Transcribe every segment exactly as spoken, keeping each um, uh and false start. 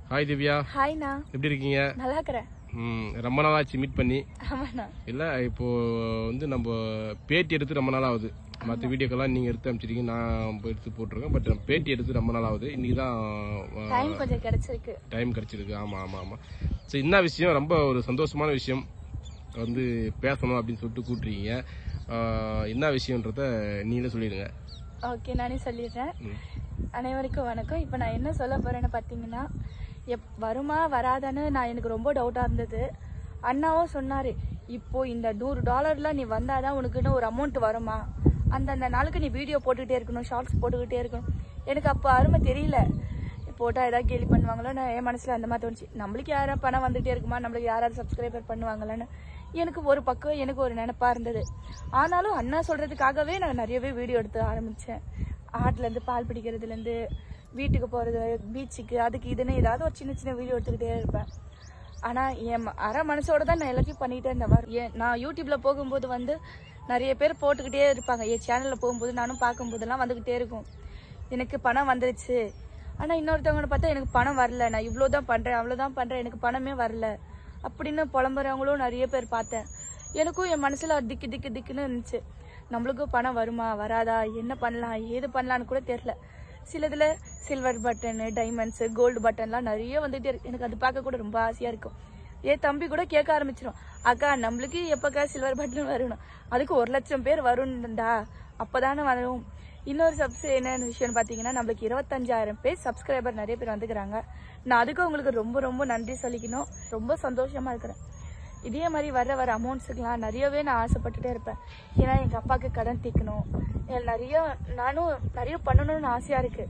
Hi Divya. Hi நா. எப்படி இருக்கீங்க? நல்லா இருக்கறேன். ம் ரொம்ப நாள் ஆச்சு மீட் பண்ணி. ஆமாண்ணா. இல்ல இப்போ வந்து நம்ம பேட்டி எடுத்து ரொம்ப நாள் ஆகுது. மற்ற வீடியோக்கெல்லாம் நீங்க எடுத்து அனுப்பிச்சிருக்கீங்க, நான் எடுத்து போட்டிருக்கேன். பட் பேட்டி எடுத்து ரொம்ப நாள் ஆகுது. இன்னைக்கு தான் டைம் கொஞ்சம் கிடைச்சிருக்கு. டைம் கிடைச்சிருக்கு. ஆமா ஆமா ஆமா. சரி, என்ன விஷயம்? ரொம்ப ஒரு சந்தோஷமான விஷயம் வந்து பேசணும் அப்படின்னு சொல்லிட்டு கூப்பிட்டுருக்கீங்க. என்ன விஷயம்ன்றத நீங்களே சொல்லிடுங்க. ஓகே, நானே சொல்லிடுறேன். அனைவருக்கும் வணக்கம். இப்போ நான் என்ன சொல்ல போறேன்னு பார்த்தீங்கன்னா, எப் வருமா வராதான்னு நான் எனக்கு ரொம்ப டவுட்டாக இருந்தது. அண்ணாவும் சொன்னார், இப்போ இந்த நூறு டாலர்ல நீ வந்தாதான் உனக்குன்னு ஒரு அமௌண்ட் வருமா, அந்தந்த நாளுக்கு நீ வீடியோ போட்டுக்கிட்டே இருக்கணும், ஷார்ட்ஸ் போட்டுக்கிட்டே இருக்கணும். எனக்கு அப்போ அருமை தெரியல. போட்டால் ஏதாவது கேள்வி பண்ணுவாங்களோ, நான் என் மனசில் அந்த மாதிரி தோணுச்சு. நம்மளுக்கு யாராவது பணம் வந்துகிட்டே இருக்குமா, நம்மளுக்கு யாராவது சப்ஸ்கிரைபர் பண்ணுவாங்களான்னு எனக்கு ஒரு பக்கம் எனக்கு ஒரு நினைப்பாக இருந்தது. ஆனாலும் அண்ணா சொல்கிறதுக்காகவே நான் நிறையவே வீடியோ எடுத்து ஆரம்பித்தேன். ஆட்டிலேருந்து பால் பிடிக்கிறதுலேருந்து வீட்டுக்கு போகிறது, பீச்சுக்கு, அதுக்கு இதுன்னு ஏதாவது ஒரு சின்ன சின்ன வீடியோ எடுத்துக்கிட்டே இருப்பேன். ஆனால் என் அரை மனசோட தான் நான் எல்லாத்தையும் பண்ணிகிட்டே இருந்தேன். மாதிரி ஏன் நான் யூடியூப்பில் போகும்போது வந்து நிறைய பேர் போட்டுக்கிட்டே இருப்பாங்க. என் சேனலில் போகும்போது நானும் பார்க்கும்போதெல்லாம் வந்துக்கிட்டே இருக்கும், எனக்கு பணம் வந்துருச்சு. ஆனால் இன்னொருத்தவங்க பார்த்தா எனக்கு பணம் வரல, நான் இவ்வளோ தான் பண்ணுறேன், அவ்வளோதான் பண்ணுறேன், எனக்கு பணமே வரல அப்படின்னு புலம்புறவங்களும் நிறைய பேர் பார்த்தேன். எனக்கும் என் மனசில் திக்கு திக்கு திக்குன்னு இருந்துச்சு. நம்மளுக்கும் பணம் வருமா வராதா, என்ன பண்ணலாம் ஏது பண்ணலான்னு கூட தெரில. சிலதில் சில்வர் பட்டனு, டைமண்ட்ஸு, கோல்டு பட்டன்லாம் நிறைய வந்துகிட்டே இருக்கு. எனக்கு அது பார்க்க கூட ரொம்ப ஆசையாக இருக்கும். ஏன் தம்பி கூட கேட்க ஆரம்பிச்சிடும், அக்கா நம்மளுக்கு எப்போக்கா சில்வர் பட்டன் வரணும், அதுக்கு ஒரு லட்சம் பேர் வரும்டா, அப்போ தானே வரும். இன்னொரு சப்ஸ் என்னென்ன விஷயம்னு பார்த்தீங்கன்னா, நம்மளுக்கு இருபத்தஞ்சாயிரம் பேர் சப்ஸ்கிரைபர் நிறைய பேர் வந்துக்கிறாங்க. நான் அதுக்கு உங்களுக்கு ரொம்ப ரொம்ப நன்றி சொல்லிக்கணும். ரொம்ப சந்தோஷமாக இருக்கிறேன். இதே மாதிரி வர வர அமௌண்ட்ஸுக்கெலாம் நிறையவே நான் ஆசைப்பட்டுட்டே இருப்பேன். ஏன்னா எங்கள் அப்பாவுக்கு கடன் தீர்க்கணும், நிறைய நானும் நிறைய பண்ணணும்னு ஆசையாக இருக்குது.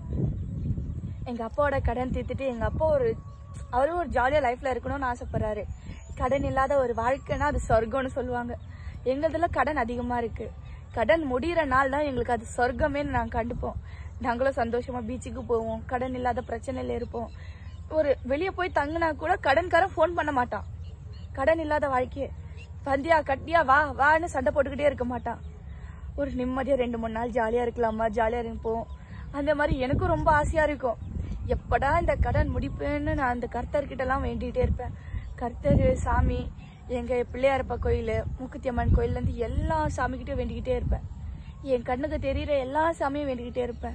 எங்கள் அப்பாவோட கடன் தீர்த்துட்டு எங்கள் அப்பா ஒரு அவரும் ஒரு ஜாலியாக லைஃப்பில் இருக்கணும்னு ஆசைப்பட்றாரு. கடன் இல்லாத ஒரு வாழ்க்கைன்னா அது சொர்க்கம்னு சொல்லுவாங்க. எங்களதில் கடன் அதிகமாக இருக்குது. கடன் முடிகிற நாள் தான் எங்களுக்கு அது சொர்க்கமே நாங்கள் கண்டுப்போம். நாங்களும் சந்தோஷமாக பீச்சுக்கு போவோம், கடன் இல்லாத பிரச்சனையில் இருப்போம். ஒரு வெளியே போய் தங்கினா கூட கடன்காரன் ஃபோன் பண்ண மாட்டான். கடன் இல்லாத வாழ்க்கையே வந்தியா கட்டியா வா வான்னு சண்டை போட்டுக்கிட்டே இருக்க மாட்டான். ஒரு நிம்மதியாக ரெண்டு மூணு நாள் ஜாலியாக இருக்கலாமா, ஜாலியாக இருப்போம். அந்த மாதிரி எனக்கும் ரொம்ப ஆசையாக இருக்கும். எப்படா இந்த கடன் முடிப்பேன்னு நான் அந்த கர்த்தர்கிட்டலாம் வேண்டிகிட்டே இருப்பேன். கர்த்தர் சாமி, எங்கள் பிள்ளையாரப்பா கோயில், மூக்குத்தி அம்மன் கோயிலேருந்து எல்லா சாமிக்கிட்டே வேண்டிக்கிட்டே இருப்பேன். என் கண்ணுக்கு தெரிகிற எல்லா சாமியும் வேண்டிக்கிட்டே இருப்பேன்.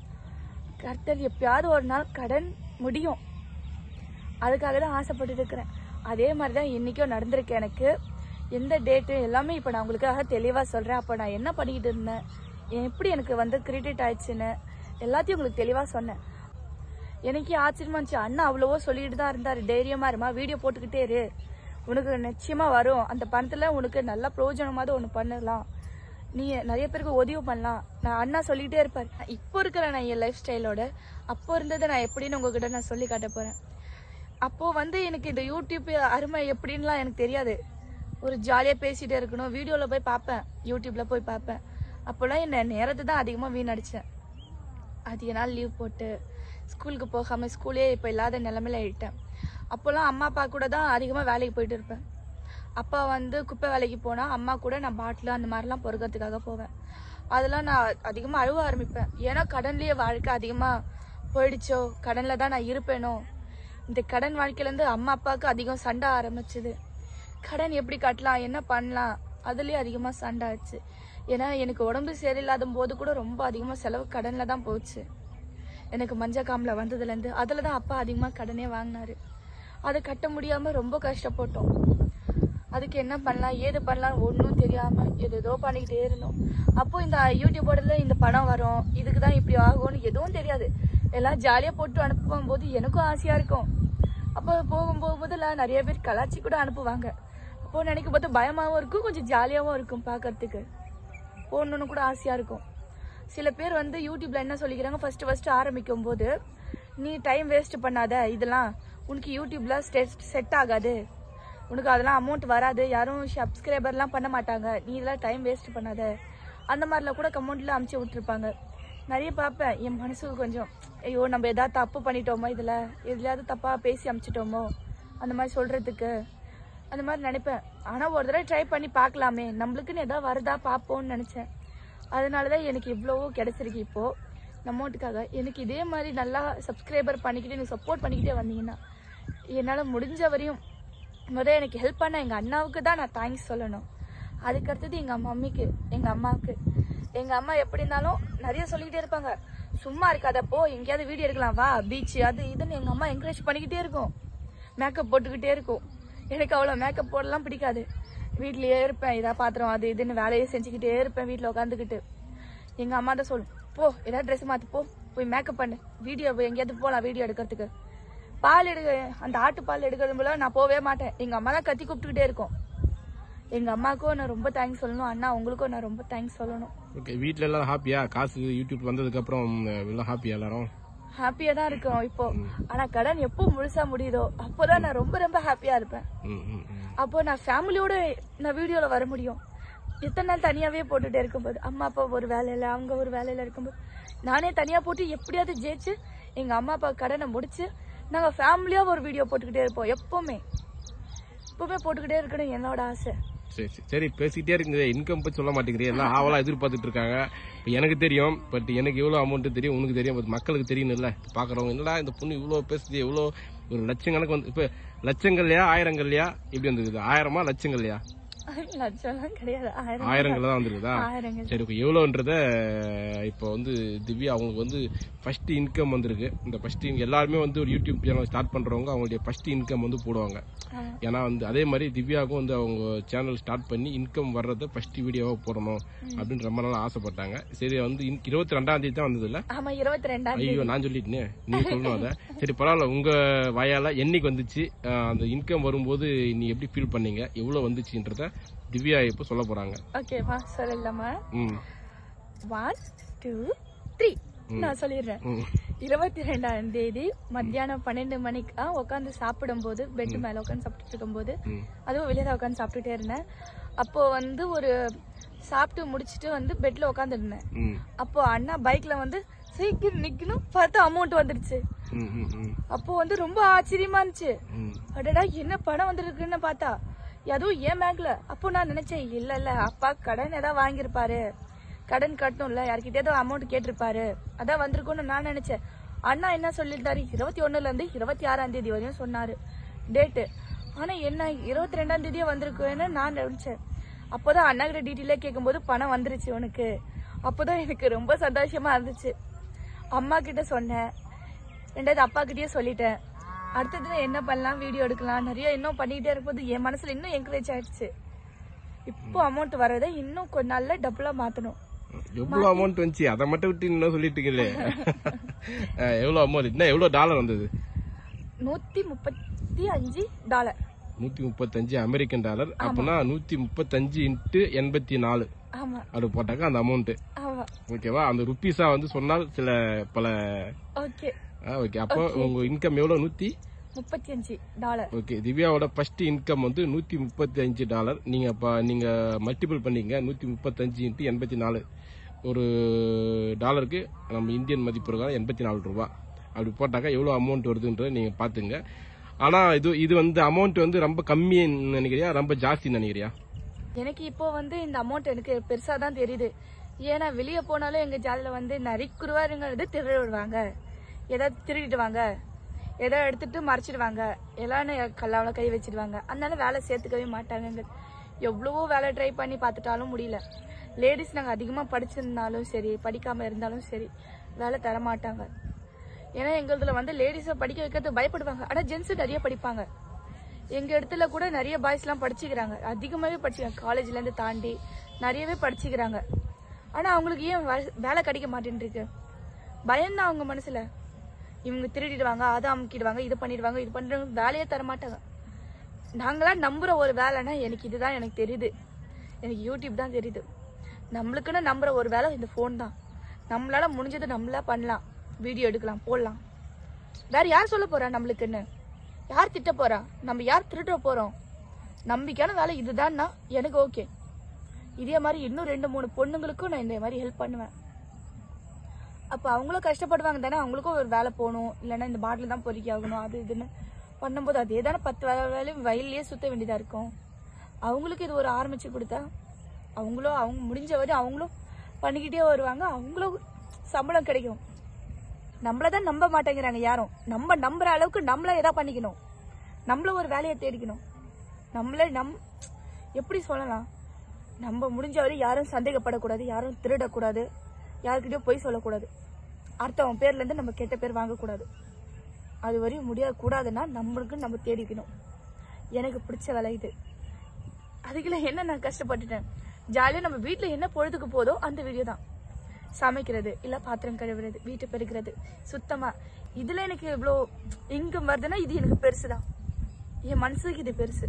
கர்த்தர் எப்பயாவது ஒரு நாள் கடன் முடியும், அதுக்காக தான் ஆசைப்பட்டு இருக்கிறேன். அதே மாதிரி தான் இன்றைக்கும் நடந்திருக்கு எனக்கு. எந்த டேட்டு எல்லாமே இப்போ நான் உங்களுக்காக தெளிவாக சொல்கிறேன். அப்போ நான் என்ன பண்ணிக்கிட்டு இருந்தேன், எப்படி எனக்கு வந்து கிரெடிட் ஆயிடுச்சுன்னு எல்லாத்தையும் உங்களுக்கு தெளிவாக சொன்னேன். எனக்கே ஆச்சரியமா இருந்துச்சு. அண்ணா அவ்வளவோ சொல்லிட்டு தான் இருந்தார், தைரியமாக இருமா, வீடியோ போட்டுக்கிட்டே இரு, உனக்கு நிச்சயமாக வரும், அந்த பணத்தில் உனக்கு நல்ல பிரயோஜனமாவது ஒன்று பண்ணலாம், நீ நிறைய பேருக்கு உதவி பண்ணலாம், நான் அண்ணா சொல்லிக்கிட்டே இருப்பார். இப்போ இருக்கிற நான் என் லைஃப் ஸ்டைலோட அப்போ இருந்ததை நான் எப்படின்னு உங்ககிட்ட நான் சொல்லி காட்ட போகிறேன். அப்போது வந்து எனக்கு இந்த யூடியூப் அருமை எப்படின்லாம் எனக்கு தெரியாது. ஒரு ஜாலியாக பேசிகிட்டே இருக்கணும், வீடியோவில் போய் பார்ப்பேன், யூடியூப்பில் போய் பார்ப்பேன். அப்போல்லாம் என்ன நேரத்தை தான் அதிகமாக வீணடித்தேன். அதிக நாள் லீவ் போட்டு ஸ்கூலுக்கு போகாமல் ஸ்கூலே இப்போ இல்லாத நிலமையில ஆகிட்டேன். அப்போல்லாம் அம்மா அப்பா கூட தான் அதிகமாக வேலைக்கு போயிட்டு இருப்பேன். அப்பா வந்து குப்பை வேலைக்கு போனால் அம்மா கூட நான் பாட்டில் அந்த மாதிரிலாம் பொறுக்கிறதுக்காக போவேன். அதெல்லாம் நான் அதிகமாக அழுவ ஆரம்பிப்பேன். ஏன்னா கடன்லேயே வாழ்க்கை அதிகமாக போயிடுச்சோ, கடனில் தான் நான் இருப்பேனோ. இந்த கடன் வாழ்க்கையிலேருந்து அம்மா அப்பாவுக்கு அதிகம் சண்டை ஆரம்பிச்சுது. கடன் எப்படி கட்டலாம், என்ன பண்ணலாம், அதுலேயே அதிகமாக சண்டை ஆச்சு. ஏன்னா எனக்கு உடம்பு சரியில்லாத போது கூட ரொம்ப அதிகமாக செலவு கடனில் தான் போச்சு. எனக்கு மஞ்சள் காமில் வந்ததுலேருந்து அதில் தான் அப்பா அதிகமாக கடனே வாங்கினார். அதை கட்ட முடியாமல் ரொம்ப கஷ்டப்பட்டோம். அதுக்கு என்ன பண்ணலாம் ஏது பண்ணலாம் ஒன்றும் தெரியாமல் ஏதோ பண்ணிக்கிட்டே இருந்தோம். அப்போ இந்த யூடியூபோடல இந்த பணம் வரும், இதுக்கு தான் இப்படி ஆகும்னு எதுவும் தெரியாது. எல்லாம் ஜாலியாக போட்டு அனுப்பும் போது எனக்கும் ஆசையாக இருக்கும். அப்போ போகும்போதெல்லாம் நிறைய பேர் கலாச்சி கூட அனுப்புவாங்க. அப்போது நினைக்கும் போது பயமாகவும் இருக்கும், கொஞ்சம் ஜாலியாகவும் இருக்கும், பார்க்கறதுக்கு போடணுன்னு கூட ஆசையாக இருக்கும். சில பேர் வந்து யூடியூப்பில் என்ன சொல்லிக்கிறாங்க, ஃபஸ்ட்டு ஃபஸ்ட்டு ஆரம்பிக்கும் போது நீ டைம் வேஸ்ட் பண்ணாத, இதெல்லாம் உனக்கு யூடியூப்பில் ஸ்டெட் செட் ஆகாது, உனக்கு அதெல்லாம் அமௌண்ட் வராது, யாரும் சப்ஸ்கிரைபர்லாம் பண்ண மாட்டாங்க, நீ இதெல்லாம் டைம் வேஸ்ட் பண்ணாத, அந்த மாதிரிலாம் கூட கமெண்ட்டில் அமுச்சு விட்டுருப்பாங்க. நிறைய பார்ப்பேன். என் மனசுக்கு கொஞ்சம் ஐயோ நம்ம எதாவது தப்பு பண்ணிட்டோமோ, இதில் எதுலையாவது தப்பாக பேசி அமுச்சிட்டோமோ அந்த மாதிரி சொல்கிறதுக்கு அந்த மாதிரி நினைப்பேன். ஆனால் ஒரு தடவை ட்ரை பண்ணி பார்க்கலாமே, நம்மளுக்குன்னு எதாவது வருதா பார்ப்போம்னு நினச்சேன். அதனால தான் எனக்கு இவ்வளவோ கிடச்சிருக்கு. இப்போது அமௌண்ட்டுக்காக எனக்கு இதே மாதிரி நல்லா சப்ஸ்கிரைபர் பண்ணிக்கிட்டு எனக்கு சப்போர்ட் பண்ணிக்கிட்டே வந்தீங்கன்னா என்னால் முடிஞ்ச வரையும் முதல் எனக்கு ஹெல்ப் பண்ண எங்கள் அண்ணாவுக்கு தான் நான் தேங்க்ஸ் சொல்லணும். அதுக்கடுத்தது எங்கள் மம்மிக்கு, எங்கள் அம்மாவுக்கு. எங்கள் அம்மா எப்படி இருந்தாலும் நிறைய சொல்லிக்கிட்டே இருப்பாங்க, சும்மா இருக்காதப்போ எங்கேயாவது வீடியோ எடுக்கலாம் வா பீச் அது இதுன்னு எங்கள் அம்மா என்கரேஜ் பண்ணிக்கிட்டே இருக்கும். மேக்கப் போட்டுக்கிட்டே இருக்கும். எனக்கு அவ்வளோ மேக்கப் போடலாம் பிடிக்காது. வீட்லேயே இருப்பேன், இதாக பாத்திரம் அது இதுன்னு வேலையே செஞ்சுக்கிட்டே இருப்பேன் வீட்டில் உட்காந்துக்கிட்டு. எங்கள் அம்மா தான் சொல்லும், போ ஏதாவது ட்ரெஸ் மாற்றி போ, போய் மேக்கப் பண்ணு, வீடியோ எங்கேயாவது போகலாம் வீடியோ எடுக்கிறதுக்கு. பால் எடுக்க அந்த ஆட்டு பால் எடுக்கிறது போல நான் போவே மாட்டேன். எங்கள் அம்மா தான் கத்தி கூப்பிட்டுக்கிட்டே இருக்கும். எங்கள் அம்மாவுக்கும் நான் ரொம்ப தேங்க்ஸ் சொல்லணும், அண்ணா உங்களுக்கும் நான் ரொம்ப தேங்க்ஸ் சொல்லணும். ஓகே, வீட்டில் எல்லாரும் ஹாப்பியா? காசு யூடியூப் வந்ததுக்கப்புறம் எல்லாம் ஹாப்பியா? எல்லாரும் ஹாப்பியா தான் இருக்கோம் இப்போ. ஆனா கடன் எப்போ முழுசா முடியுதோ அப்போதான் நான் ரொம்ப ரொம்ப ஹாப்பியா இருப்பேன். அப்போ நான் ஃபேமிலியோட நான் வீடியோல வர முடியும். இத்தனை நாள் தனியாவே போட்டுட்டே இருக்கும்போது அம்மா அப்பா ஒரு வேலையில அவங்க ஒரு வேலையில இருக்கும்போது நானே தனியா போட்டு எப்படியாவது ஜெயிச்சு எங்க அம்மா அப்பா கடனை முடிச்சு நாங்க ஃபேமிலியா ஒரு வீடியோ போட்டுக்கிட்டே இருப்போம். எப்பவுமே எப்பவுமே போட்டுக்கிட்டே இருக்கணும் என்னோட ஆசை. சரி சரி பேசிக்கிட்டே இருக்குங்க. இன்கம் பத்தி சொல்ல மாட்டேங்கிறீங்க, எல்லாம் ஆவலா எதிர்பார்த்துட்டு இருக்காங்க. இப்போ எனக்கு தெரியும், பட் எனக்கு எவ்வளோ அமௌண்ட் தெரியும், உனக்கு தெரியும், பட் மக்களுக்கு தெரியணும் இல்லை? பாக்குறவங்க என்னடா இந்த பொண்ணு இவ்வளோ பேசுது, எவ்வளோ ஒரு லட்சக்கணக்கு வந்து இப்போ லட்சங்கள்லையா ஆயிரங்கள்லையா இப்படி வந்துருக்குது? ஆயிரமா லட்சங்கள்லையா? லட்சம்லாம் கிடையாது, ஆயிரங்கள் தான் வந்துருக்குதா? சரி, இப்போ எவ்வளோன்றத இப்போ வந்து திவ்யா அவங்களுக்கு வந்து ஃபர்ஸ்ட் இன்கம் வந்திருக்கு. இந்த ஃபர்ஸ்ட் எல்லாருமே வந்து ஒரு யூடியூப் சேனல் ஸ்டார்ட் பண்றவங்க அவங்களுடைய ஃபர்ஸ்ட் இன்கம் வந்து போடுவாங்க. ஏன்னா வந்து அதே மாதிரி திவ்யாவுக்கும் வந்து அவங்க சேனல் ஸ்டார்ட் பண்ணி இன்கம் வர்றத ஃபர்ஸ்ட் வீடியோவா போடணும் அப்படின்னு ரொம்ப நாள் ஆசைப்பட்டாங்க. சரி, வந்து இருபத்தி ரெண்டாம் தேதி தான் வந்தது இல்ல? ஆமா, இருபத்தி ரெண்டாம் தேதி. ஐயோ, நான் சொல்லிட்டேன், நீ சொல்லணும் அதை. சரி பரவாயில்ல, உங்க வாயால என்னைக்கு வந்துச்சு, அந்த இன்கம் வரும்போது நீ எப்படி ஃபீல் பண்ணீங்க, எவ்வளவு வந்துச்சுன்றத திவ்யா இப்ப சொல்ல போறாங்க. ஓகேவா, சொல்லலாமா? ஒன் டூ த்ரீ நான் சொல்லிடுறேன். இருபத்தி ரெண்டாம் தேதி மத்தியானம் பன்னெண்டு மணிக்கு உட்காந்து சாப்பிடும் போது, பெட் மேல உட்காந்து சாப்பிட்டு இருக்கும் போது, அதுவும் வெளியே தான் உட்காந்து சாப்பிட்டுட்டே இருந்தேன். அப்போ வந்து ஒரு சாப்பிட்டு முடிச்சுட்டு வந்து பெட்ல உட்காந்து இருந்தேன். அப்போ அண்ணா பைக்ல வந்து சீக்கிரம் நிக்கணும் பார்த்தா அமௌண்ட் வந்துருச்சு. அப்போ வந்து ரொம்ப ஆச்சரியமா இருந்துச்சு. அடடா என்ன பணம் வந்துருக்குன்னு பார்த்தா அதுவும் ஏன் பேங்க்ல. அப்போ நான் நினைச்சேன், இல்ல இல்ல அப்பா கடன் ஏதாவது வாங்கியிருப்பாரு, கடன் கட்டணும்ல, யார்கிட்ட ஏதோ அமௌண்ட் கேட்டிருப்பாரு, அதான் வந்திருக்கும்னு நான் நினைச்சேன். அண்ணா என்ன சொல்லிட்டாரு, இருபத்தி ஒண்ணுல இருந்து இருபத்தி ஆறாம் தேதி வரையும் சொன்னாரு டேட்டு. ஆனா என்ன இருபத்தி ரெண்டாம் தேதியே வந்திருக்குன்னு நான் நினைச்சேன். அப்போதான் அண்ணா கிட்ட டீட்டெயிலே கேட்கும்போது பணம் வந்துருச்சு உனக்கு. அப்போதான் எனக்கு ரொம்ப சந்தோஷமா இருந்துச்சு. அம்மா கிட்ட சொன்னேன், ரெண்டாவது அப்பா கிட்டயே சொல்லிட்டேன். அடுத்தது என்ன பண்ணலாம், வீடியோ எடுக்கலாம், நிறைய இன்னும் பண்ணிக்கிட்டே இருக்கும்போது என் மனசுல இன்னும் என்கரேஜ் ஆயிடுச்சு. இப்போ அமௌண்ட் வரதை இன்னும் கொஞ்ச நாள்ல டபுளா மாத்தணும். எவ்வளவு அமௌண்ட் வந்துச்சு அதை மட்டும் விட்டு இன்னும் சொல்லிட்டீங்களே. எவ்வளவு அமௌண்ட், என்ன எவ்வளவு டாலர் வந்தது? நூத்தி முப்பத்தி அஞ்சு டாலர். நூத்தி முப்பத்தி அஞ்சு அமெரிக்கன் டாலர். அப்படின்னா நூத்தி முப்பத்தி அஞ்சு இன்ட்டு எண்பத்தி நாலு அப்படி போட்டாக்க அந்த அமௌண்ட். ஓகேவா? அந்த ருப்பீஸா வந்து சொன்னால் சில பல. Okay okay. அப்போ உங்க இன்கம் எவ்வளவு? நூத்தி முப்பத்தி அஞ்சு டாலர். ஓகே, திவ்யாவோட ஃபர்ஸ்ட் இன்கம் வந்து நூத்தி முப்பத்தி அஞ்சு டாலர். நீங்க நீங்க மல்டிபிள் பண்ணீங்க, நூத்தி முப்பத்தி அஞ்சு இன்ட்டு எண்பத்தி நாலு, ஒரு டாலருக்கு நம்ம இந்தியன் மதிப்பு பிரகாரம் எண்பத்தி நாலு ரூபா. அப்படி போட்டாக்கா எவ்வளவு அமௌண்ட் வருதுன்றத நீங்க பாத்துங்க. ஆனா இது இது வந்து அமௌண்ட் வந்து ரொம்ப கம்மி நினைக்கிறியா, ரொம்ப ஜாஸ்தி நினைக்கிறியா? எனக்கு இப்போ வந்து இந்த அமௌண்ட் எனக்கு பெருசா தான் தெரியுது. ஏன்னா வெளியே போனாலும் எங்க ஜாதியில வந்து நரிக்குருவாருங்கிறது திருட விடுவாங்க, ஏதாவது திருடிடுவாங்க, ஏதோ எடுத்துட்டு மறைச்சிடுவாங்க, எல்லாரும் கல்லாவில கை வச்சிடுவாங்க. அதனால வேலை சேர்த்துக்கவே மாட்டாங்க. எவ்வளவோ வேலை ட்ரை பண்ணி பார்த்துட்டாலும் முடியல. லேடிஸ் நாங்கள் அதிகமாக படிச்சிருந்தாலும் சரி, படிக்காம இருந்தாலும் சரி, வேலை தர மாட்டாங்க. ஏன்னா எங்களதுல வந்து லேடிஸை படிக்க வைக்கிறது பயப்படுவாங்க. ஆனால் ஜென்ஸு நிறைய படிப்பாங்க. எங்க இடத்துல கூட நிறைய பாய்ஸ் எல்லாம் படிச்சுக்கிறாங்க, அதிகமாகவே படிச்சுக்கிறாங்க, காலேஜ்ல இருந்து தாண்டி நிறையவே படிச்சுக்கிறாங்க. ஆனா அவங்களுக்கு ஏன் வேலை கிடைக்க மாட்டேன்ருக்கு? பயம்தான் அவங்க மனசுல. இவங்க திருடிடுவாங்க, அதை அமுக்கிடுவாங்க, இது பண்ணிடுவாங்க, இது பண்றாங்க, வேலையே தர மாட்டாங்க. நாங்களா நம்புற ஒரு வேலைன்னா எனக்கு இதுதான் எனக்கு தெரியுது, எனக்கு யூடியூப் தான் தெரியுது. நம்மளுக்குன்னு நம்புற ஒரு வேலை இந்த போன் தான். நம்மளால முடிஞ்சது நம்மளா பண்ணலாம், வீடியோ எடுக்கலாம், போடலாம். வேற யார் சொல்ல போறா நம்மளுக்குன்னு? யார் திட்ட போறா? நம்ம யார் திருட போறோம்? நம்பிக்கையான வேலை இதுதான்னா எனக்கு ஓகே. இதே மாதிரி இன்னும் ரெண்டு மூணு பொண்ணுங்களுக்கும் நான் இந்த மாதிரி ஹெல்ப் பண்ணுவேன். அப்ப அவங்களும் கஷ்டப்படுவாங்க தானே, அவங்களுக்கும் ஒரு வேலை போகணும், இல்லைன்னா இந்த பாட்டில் தான் பொறுக்கி ஆகணும், அது இதுன்னு பண்ணும்போது அதே தானே பத்து வேலை வேலையும் வயல்லையே சுத்த வேண்டியதா இருக்கும். அவங்களுக்கு இது ஒரு ஆரம்பிச்சு கொடுத்தா அவங்களும் அவங்க முடிஞ்ச வரையும் அவங்களும் பண்ணிக்கிட்டே வருவாங்க, அவங்களும் சம்பளம் கிடைக்கும். நம்மளதான் நம்ப மாட்டேங்கிறாங்க யாரும். நம்ம நம்புற அளவுக்கு நம்மள ஏதாவது பண்ணிக்கணும். நம்மள ஒரு வேலையை தேடிக்கணும். நம்மள நம் எப்படி சொல்லலாம், நம்ம முடிஞ்ச வரை யாரும் சந்தேகப்படக்கூடாது, யாரும் திருடக்கூடாது, யாருக்கிட்டயும் போய் சொல்லக்கூடாது, அடுத்தவன் பேர்ல இருந்து நம்ம கெட்ட பேர் வாங்கக்கூடாது. அது வரையும் முடியாது கூடாதுன்னா நம்மளுக்கு நம்ம தேடிக்கணும். எனக்கு பிடிச்ச வேலை இது. அதுக்குள்ள என்ன நான் கஷ்டப்பட்டுட்டேன். ஜாலியா நம்ம வீட்டுல என்ன பொழுதுக்கு போதோ அந்த வீடியோ தான். சமைக்கிறது, இல்ல பாத்திரம் கழுவுறது, வீட்டு பெருக்கிறது, சுத்தமா. இதுல எனக்கு இவ்வளோ இன்கம் வருதுன்னா இது எனக்கு பெருசுதான். என் மனசுக்கு இது பெருசு.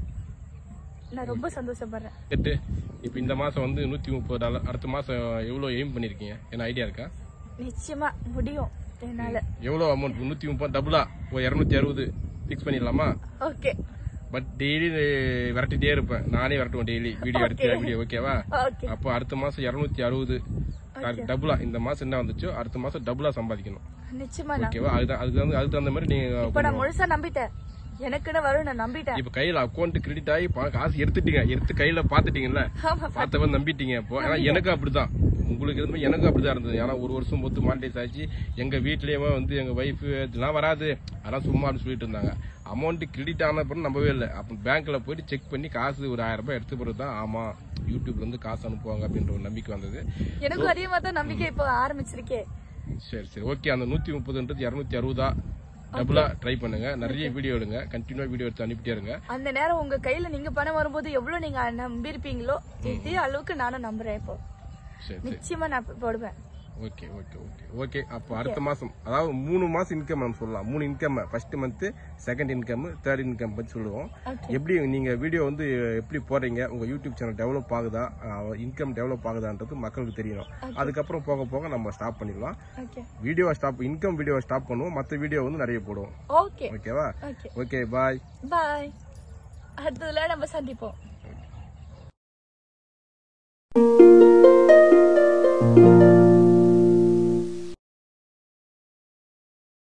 நான் ரொம்ப சந்தோஷப்படுறேன். இப்ப இந்த மாசம் வந்து நூத்தி முப்பது டாலர், அடுத்த மாசம் எவ்வளவு எய்ம் பண்ணிருக்கீங்க? என்ன ஐடியா இருக்கா? நிச்சயமா முடியும் என்னால. எவ்வளவு அமௌண்ட்? நூத்தி முப்பது டபுளா இருநூத்தி அறுபது பிக்ஸ் பண்ணிடலாமா? ஓகே. பட் டெய்லி விரட்டிட்டே இருப்பேன், நானே விரட்டுவேன் டெய்லி வீடியோ எடுத்து வீடியோ. ஓகேவா? அப்போ அடுத்த மாசம் இருநூத்தி அறுபது டபுளா, இந்த மாசம் என்ன வந்துச்சோ அடுத்த மாசம் டபுளா சம்பாதிக்கணும். நிச்சயமா. ஓகேவா? அதுதான் அதுக்கு வந்து அதுக்கு தகுந்த மாதிரி நீங்க. இப்ப நான் முழுசா நம்பிட்டேன், எனக்குன்னு வரும் நான் நம்பிட்டேன். இப்ப கையில அக்கௌண்ட் கிரெடிட் ஆகி காசு எடுத்துட்டீங்க, எடுத்து கையில பாத்துட்டீங்கல்ல, பார்த்தவன் நம்பிட்டீங்க. இப்போ ஏன்னா எனக்கு அப்படிதான், உங்களுக்கு இருந்து எனக்கு அப்படிதான் இருந்தது. ஏன்னா ஒரு வருஷம் பொத்து மானிடைஸ் ஆச்சு. எங்க வீட்லயே வந்து எங்க ஒய்ஃப் இதெல்லாம் வராது, அதெல்லாம் சும்மா சொல்லிட்டு இருந்தாங்க. அமௌண்ட் கிரெடிட் ஆன அப்புறம் நம்பவே இல்லை. அப்ப பேங்க்ல போயிட்டு செக் பண்ணி காசு ஒரு ஆயிரம் ரூபாய் எடுத்து போறது தான், ஆமா யூடியூப்ல இருந்து காசு அனுப்புவாங்க அப்படின்ற ஒரு நம்பிக்கை வந்தது. எனக்கு அதே மாதிரி தான் நம்பிக்கை இப்போ ஆரம்பிச்சிருக்கேன். சரி சரி ஓகே. அந்த நூத்தி முப்பதுன்றது இருநூத்தி அறுபதா டபுளா ட்ரை பண்ணுங்க. நிறைய வீடியோ எடுங்க, கண்டினியூவா வீடியோ எடுத்து அனுப்பிட்டே இருங்க. அந்த நேரம் உங்க கையில நீங்க பணம் வரும்போது எவ்வளவு நீங்க நம்பிருப்பீங்களோ இதே அளவுக்கு நானும் நம்புறேன். இப்போ நிச்சயமா நான் போடுவேன். Okay okay okay okay. அப்போ அடுத்த மாசம், அதாவது மூணு மாசம் இன்கம் நம்ம சொல்லலாம். மூணு income, first month, second income, third income பத்தி சொல்லுவோம். எப்படி நீங்க வீடியோ வந்து எப்படி போடுறீங்க, உங்க யூடியூப் சேனல் டெவலப் ஆகுதா, இன்கம் டெவலப் ஆகுதான்றது மக்களுக்கு தெரியணும். அதுக்கப்புறம் போக போக நம்ம ஸ்டாப் பண்ணிடலாம். Video stop, income video stop பண்ணுவோம், மற்ற வீடியோ வந்து நிறைய போடுவோம். ஓகே ஓகேவா? Okay bye bye. அடுத்ததுல நம்ம சந்திப்போம்.